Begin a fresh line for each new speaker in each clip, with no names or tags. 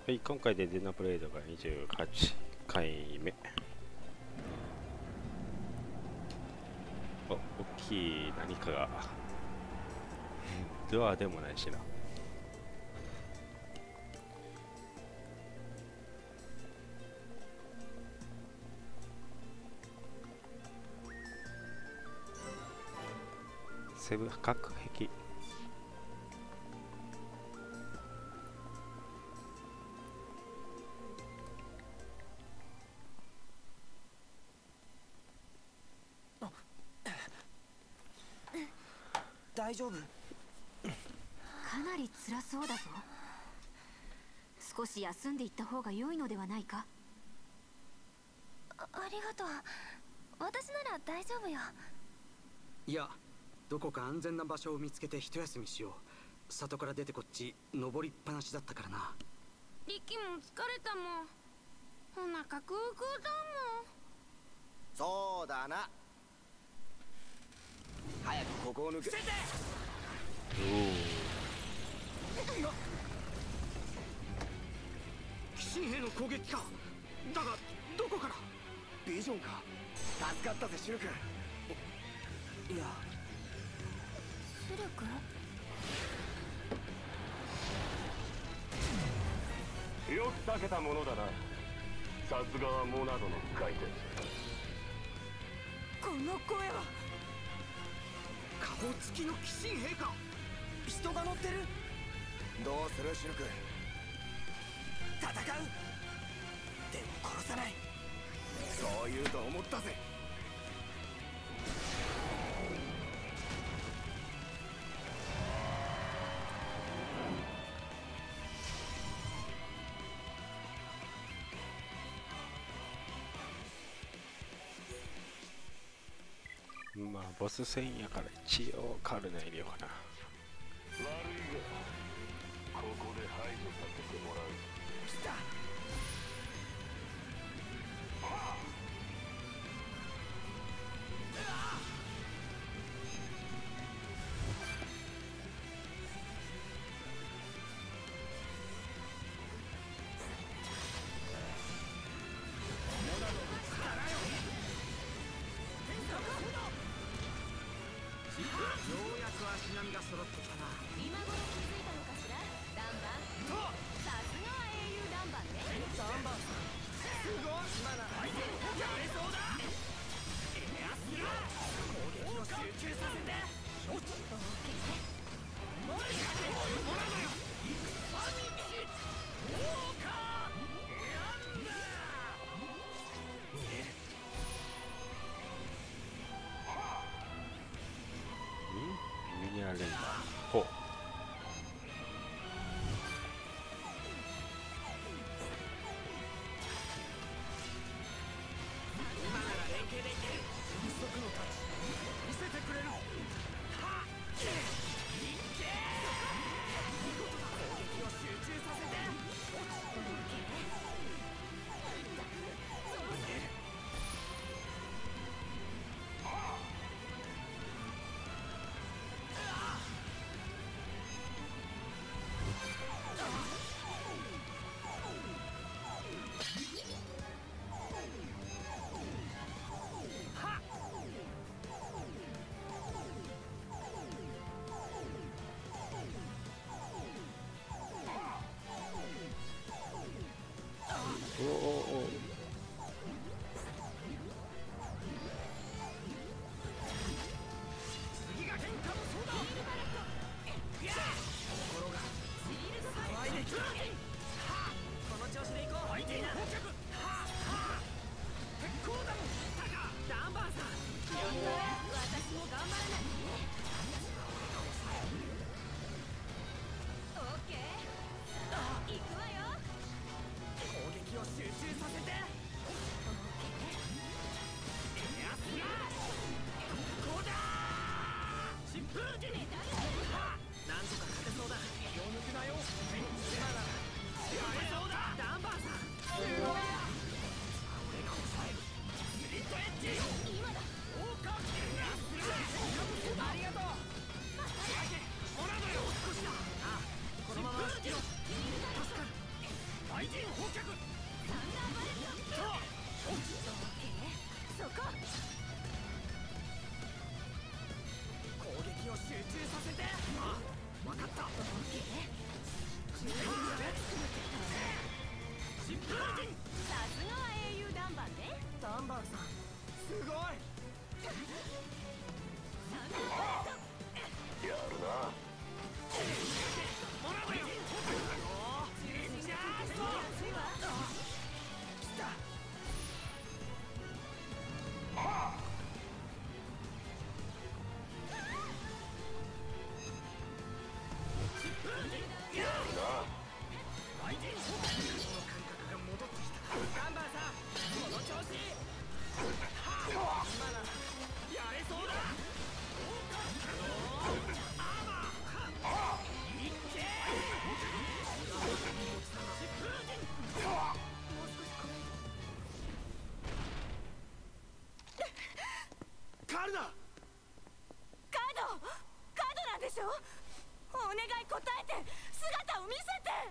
はい、今回でデナブレードが28回目。お、大きい何かがドアでもないしな。セブ隔壁。
大丈夫？
かなり辛そうだぞ。少し休んでいった方が良いのではないか。
ありがとう。私なら大丈夫よ。
いや、どこか安全な場所を見つけて一休みしよう。里から出てこっち登りっぱなしだったからな。
リキも疲れたもん。お腹空空だもん。
そうだな。早くここを抜け。
奇神兵の攻撃か。だがどこから？
ビジョンか。助かったぜシルク。
いや、
シルク？
よく避けたものだな。さすがはモナドの使い手。
この声は
顔つきの奇神兵か。人が乗ってる。
どうするシルク。
戦う。でも殺さない。
そう言うと思ったぜ。
まあボス戦やから一応カルネ入れようかな。
悪いがここで排除させてもらう。
来た。
ようやく足並みが揃ってきたな。
今頃気づいたのかしら。ダンバン。さすがは英雄ダンバンね。
ダンバンさん。すごい。今なら。
やれそうだ。エアスラー。攻撃を集中させて。よし。
ミニアレンダー。ほう。
今なら連携でいける。一足のタッチ見せてくれる。はっいけ攻撃を集中させて。
お願い答えて、姿を見せて。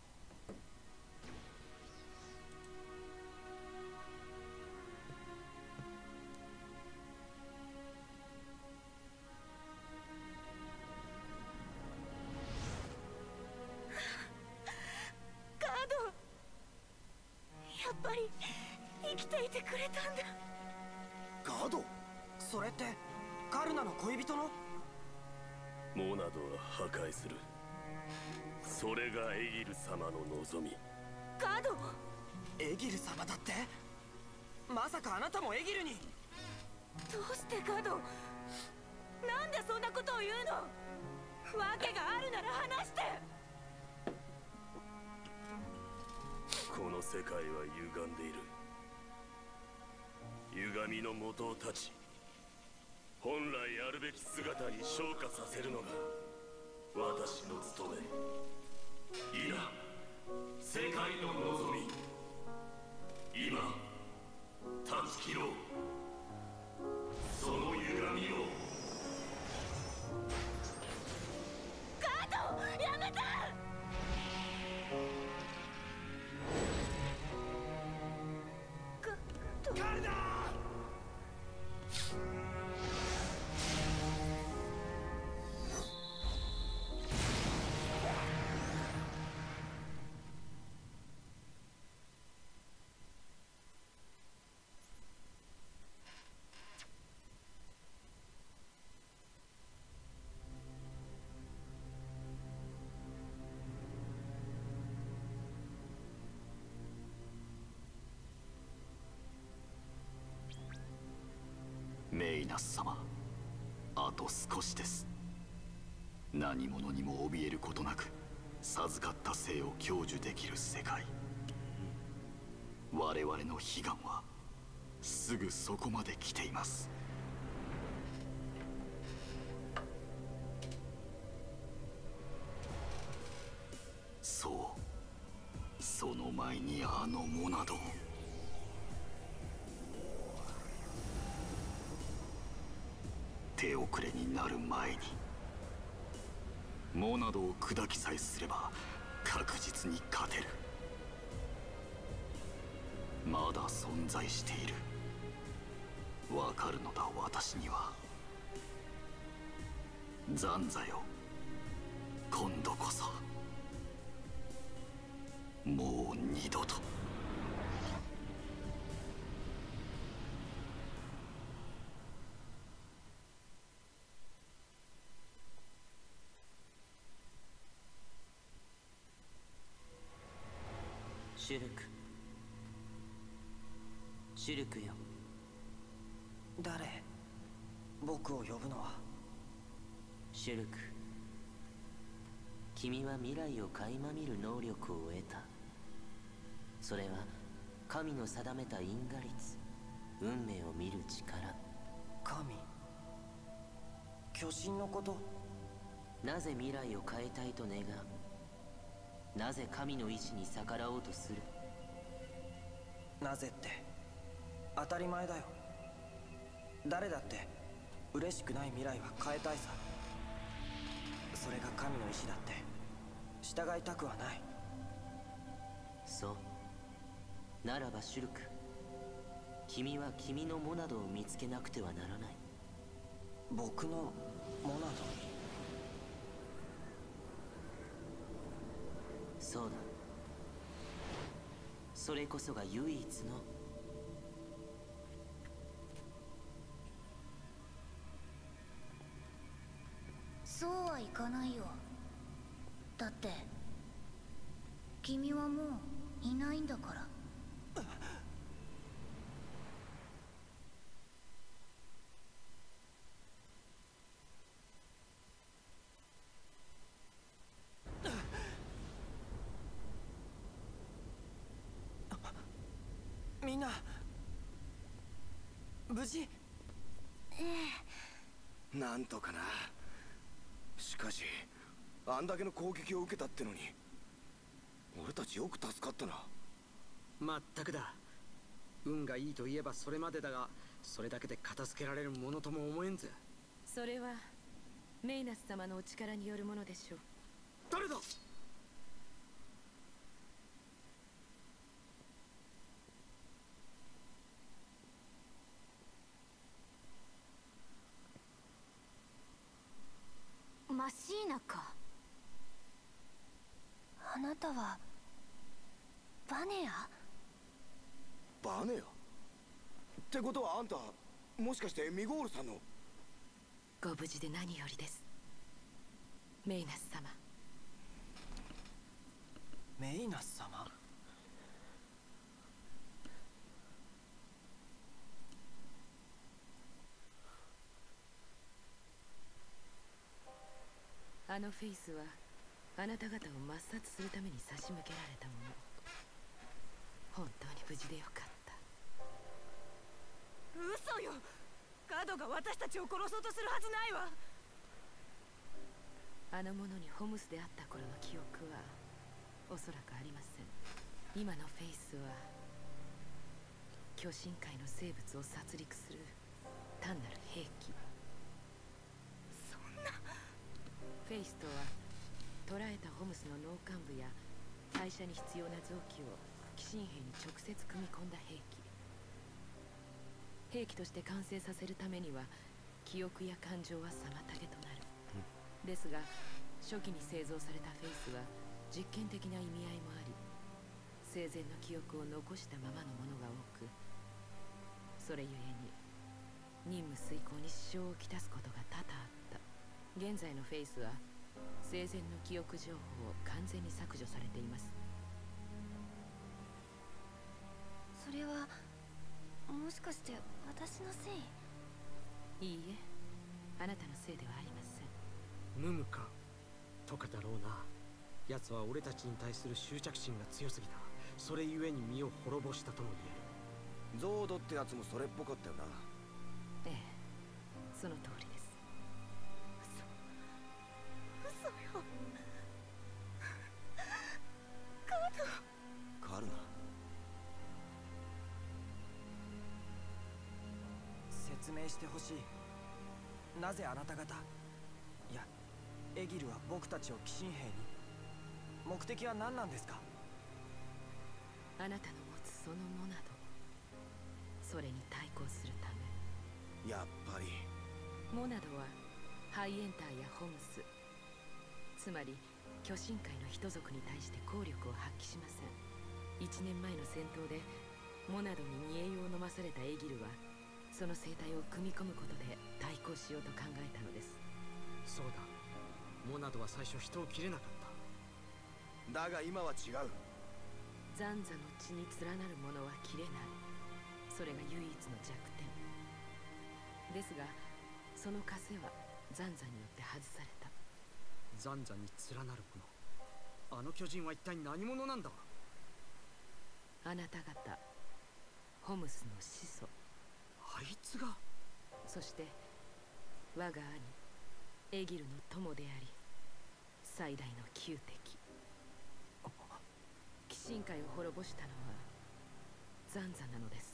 カード、やっぱり生きていてくれたんだ。
ガード、それってカルナの恋人の？
モナドは破壊する。それがエギル様の望み。
カード、
エギル様だって？まさかあなたもエギルに？
どうしてカード、なんでそんなことを言うの？訳があるなら話して。
この世界は歪んでいる。歪みの元を断ち、本来あるべき姿に昇華させるのが私の務め。いや、世界の望み。今断ち切ろう、その歪みを。
カード、やめて。
カルナ！
メイナス様、あと少しです。何者にも怯えることなく授かった生を享受できる世界。我々の悲願はすぐそこまで来ています。そう、その前にあのモナドを。手遅れになる前に。モナドを砕きさえすれば確実に勝てる。まだ存在している。わかるのだ、私には。ザンザよ、今度こそ。もう二度と。
シュルク、シュルクよ。
誰？僕を呼ぶのは？
シュルク、君は未来を垣間見る能力を得た。それは神の定めた因果律、運命を見る力。
神？巨人のこと？
なぜ未来を変えたいと願う？なぜ神の意志に逆らおうとする？
なぜって当たり前だよ。誰だって嬉しくない未来は変えたいさ。それが神の意志だって従いたくはない。
そうならばシュルク、君は君のモナドを見つけなくてはならない。
僕のモナド？
そうだ、それこそが唯一の。
そうはいかないよ。だって君はもういないんだから。
みんな無事？なんとかな。しかしあんだけの攻撃を受けたってのに俺たちよく助かったな。
まったくだ。運がいいと言えばそれまでだが、それだけで片付けられるものとも思えんぜ。
それはメイナス様のお力によるものでしょう。
誰だ？
マシーナか。
あなたはバネア？
バネアってことはあんたもしかしてミゴールさんの？
ご無事で何よりです、メイナス様。
メイナス様？
あのフェイスはあなた方を抹殺するために差し向けられたもの。本当に無事でよかった。 嘘よ。カドが私たちを殺そうとするはずないわ。あの者にホムスであった頃の記憶はおそらくありません。今のフェイスは巨神界の生物を殺戮する単なる兵器。そんな。フェイスとは捕らえたホムスの脳幹部や代謝に必要な臓器を鬼神兵に直接組み込んだ兵器。兵器として完成させるためには記憶や感情は妨げとなる、ですが初期に製造されたフェイスは実験的な意味合いもあり、生前の記憶を残したままのものが多く、それゆえに任務遂行に支障をきたすことが多々あった。現在のフェイスは生前の記憶情報を完全に削除されています。
それはもしかして私のせい？
いいえ、あなたのせいではありません。
ムムかとかだろうな。奴は俺たちに対する執着心が強すぎた。それゆえに身を滅ぼしたとも言える。
ゾードってやつもそれっぽかったよな。
ええ、その通りです。 嘘よ。
カルナ。
説明してほしい。なぜあなた方、いやエギルは僕たちを鬼神兵に？目的は何なんですか？
あなたの持つそのモナド、それに対抗するため。
やっぱり
モナドはハイエンターやホムス、つまり巨神界の人族に対して効力を発揮しません。1年前の戦闘でモナドに煮え湯を飲まされたエギルはその生態を組み込むことで対抗しようと考えたのです。
そうだ、モナドは最初人を切れなかった。
だが今は違う。
ザンザの血に連なるものは切れない。それが唯一の弱点ですが、その枷はザンザによって外された。
ザンザに連なるもの。あの巨人は一体何者なんだ？
あなた方ホムスの始祖。
あいつが？
そして我が兄エギルの友であり最大の仇敵。鬼神界を滅ぼしたのはザンザなのです。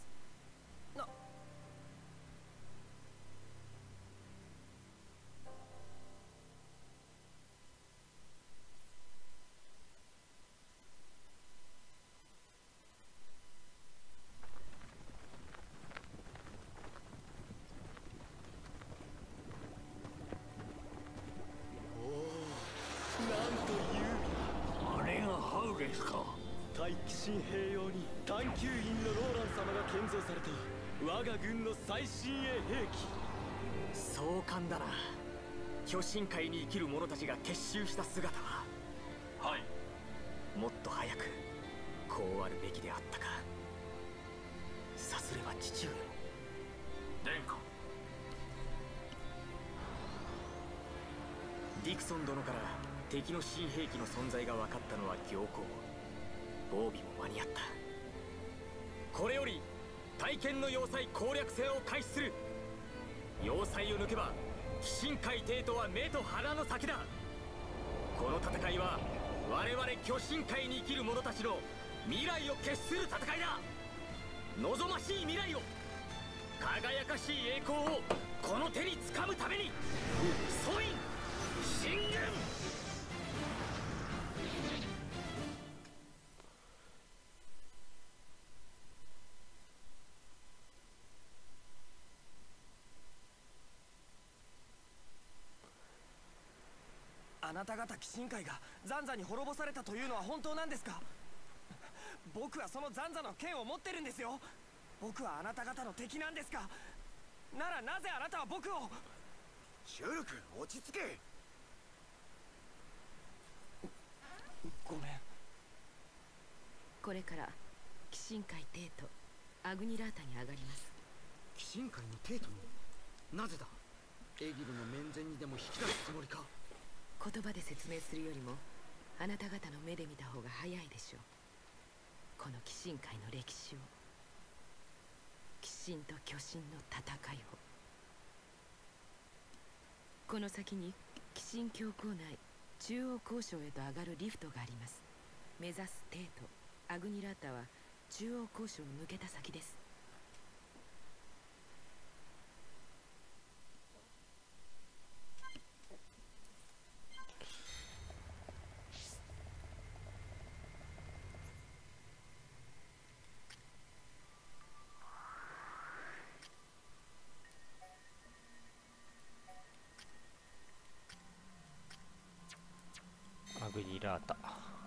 対鬼神兵用に探求員のローラン様が建造された我が軍の最新鋭兵器。
壮観だな。巨神界に生きる者たちが結集した姿は。
はい。
もっと早くこうあるべきであったか。さすれば父上も。
殿下。
ディクソン殿から敵の新兵器の存在が分かったのは僥倖。防備も間に合った。これより大剣の要塞攻略戦を開始する。要塞を抜けば鬼神界帝都は目と鼻の先だ。この戦いは我々巨神界に生きる者たちの未来を決する戦いだ。望ましい未来を、輝かしい栄光をこの手に掴むために、ソイン
あなた方騎士会がザンザに滅ぼされたというのは本当なんですか？僕はそのザンザの剣を持ってるんですよ。僕はあなた方の敵なんですか？ならなぜあなたは僕を。
シュルク、落ち着け。
ごめん。
これから騎士会帝都アグニラータに上がります。
騎士会の帝都に？なぜだ？エギルの面前にでも引き出すつもりか？
言葉で説明するよりもあなた方の目で見た方が早いでしょう。この騎士会の歴史を、鬼神と巨神の戦いを。この先に鬼神教皇内中央交渉へと上がるリフトがあります。目指す帝都アグニラータは中央交渉を抜けた先です。
アグニラータ。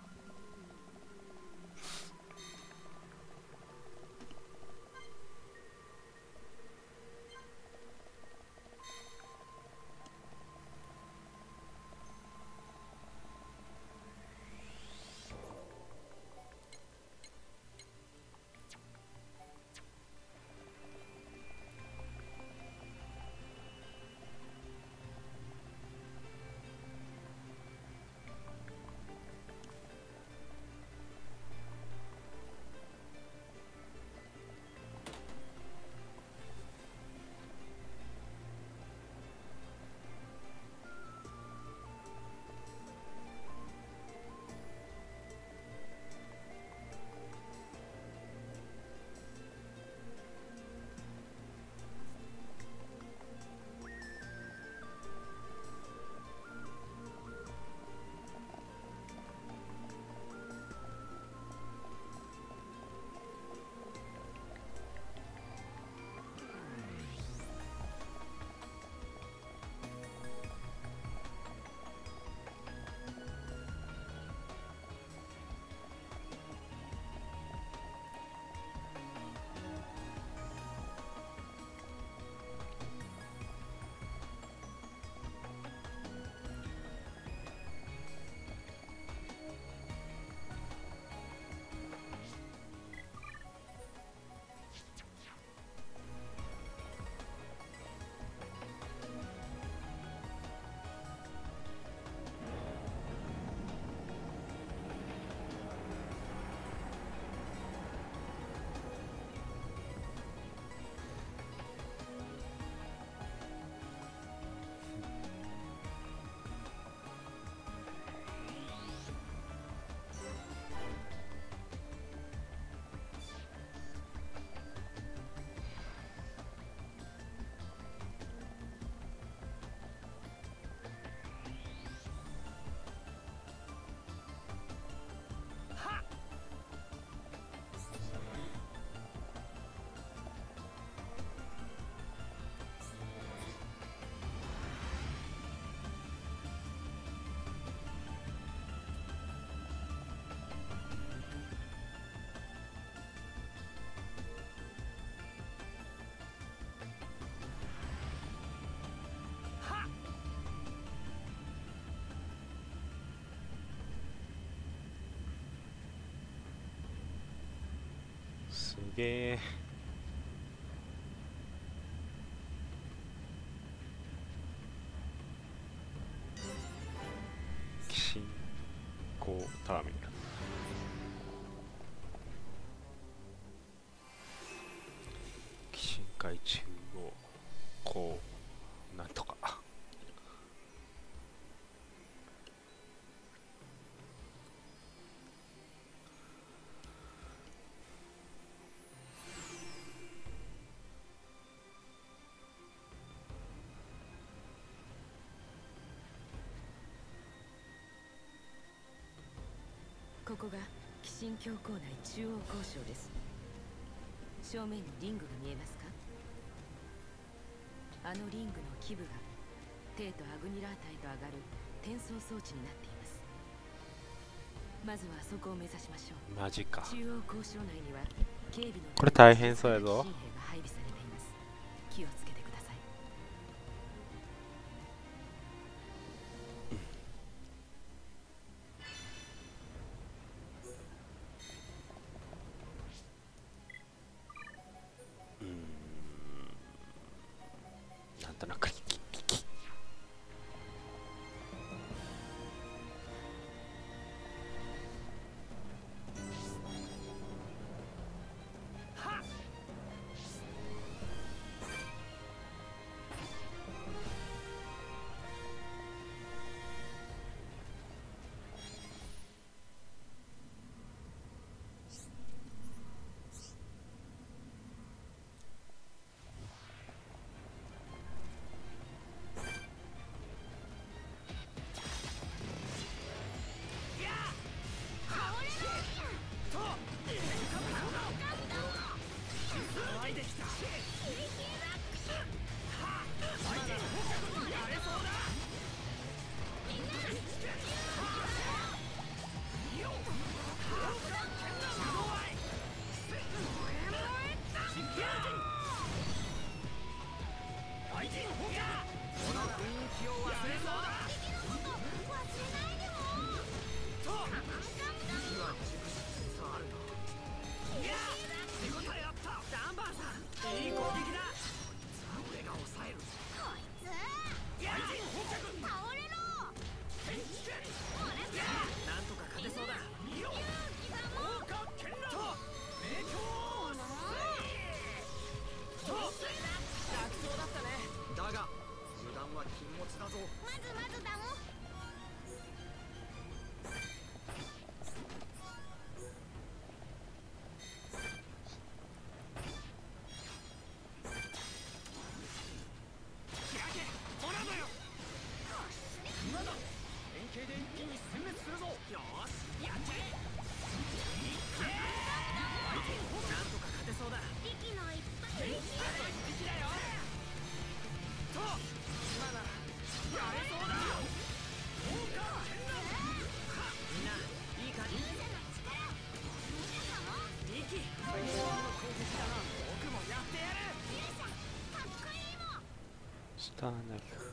すげえ。新興ターミナル。鬼神会中央こうなんとか。
ここが鬼神教皇内中央交渉です。正面にリングが見えますか？あのリングの基部が帝都アグニラータへと上がる転送装置になっています。まずはそこを目指しましょう。
マジか。
中央交渉内には警備の
これ大変そうやぞ。
新兵が配備されています。気をつけてください。
なんとなくしたナイフ。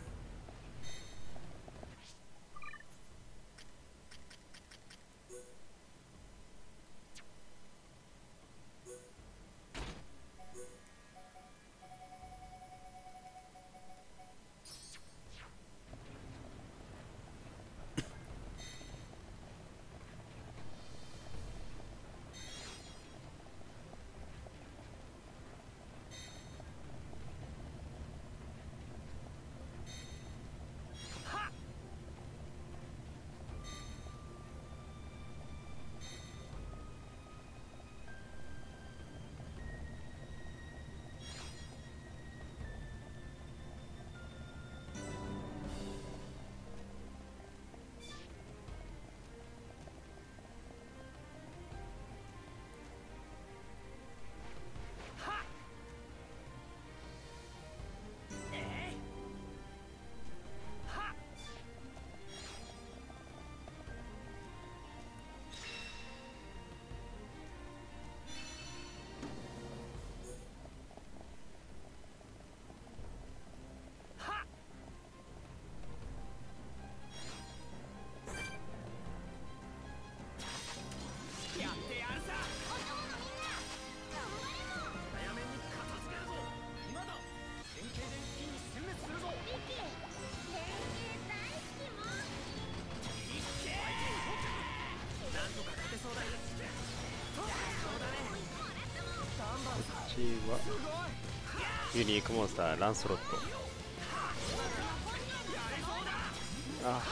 はユニークモンスターランスロット。あ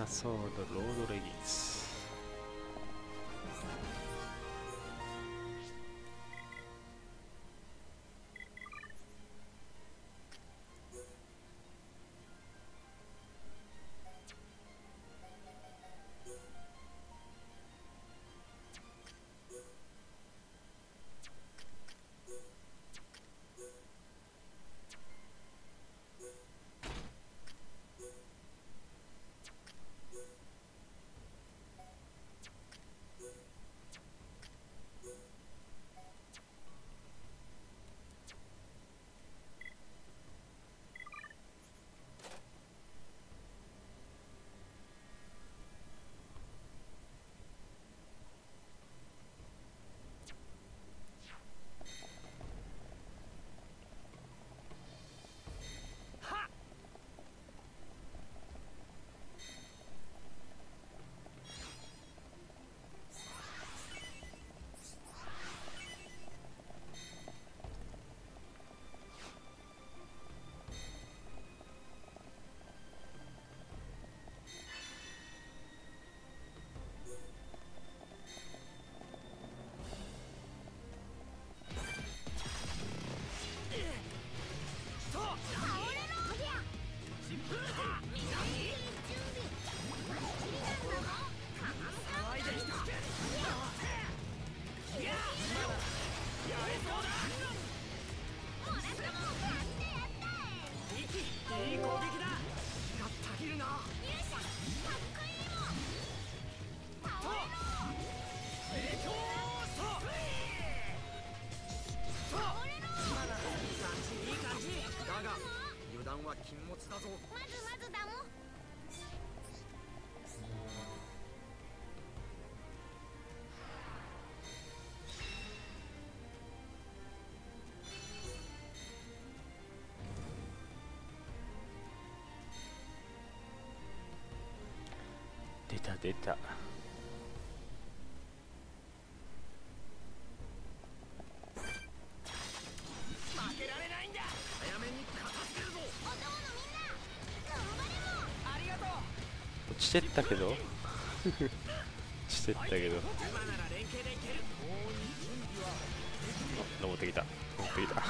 ナソードロードレギンス。
禁物だぞ。
まずだもん。
出た出た。
負けられないんだ。早めに片付けるぞ。
お供のみんな頑張れも。
ありがとう。
落ちてったけど落ちてったけど。
今なら連携でいける。
登ってきた登ってきた。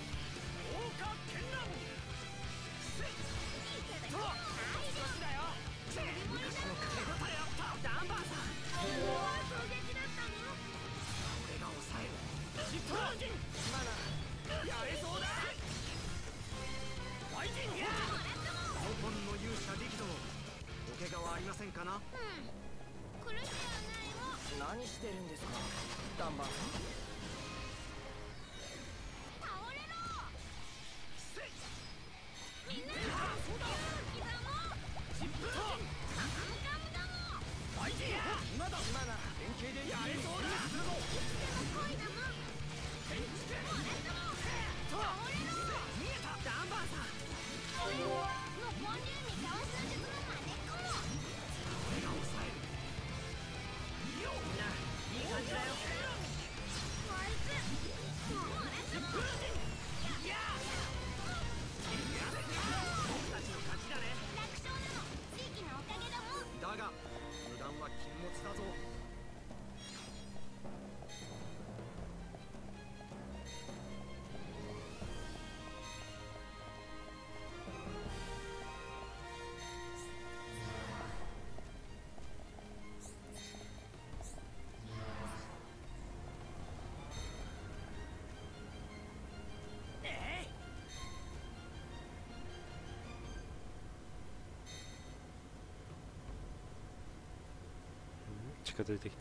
ありませんかな。
苦しくはないも。
何してるんですか、ダンバーさん。
倒れろ。みんな膝もジップカムカムだも。
ファイティー。今なら連携でやれそうだ。
いつでも来いだもん。倒れろ。
見えた。ダンバーさん。
もうポンジュにかわす術のまねっこも。
俺が抑える。よっ。みんないい感じだよ。
あいつ
いや僕たちの勝ちだね。
楽勝なの地域のおかげだもん。
だが油断は禁物だぞ。
近づいてきた。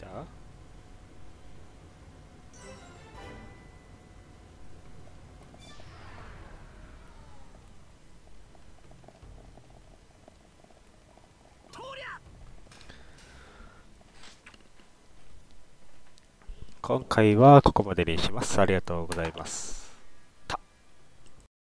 今回はここまでにします。ありがとうございます。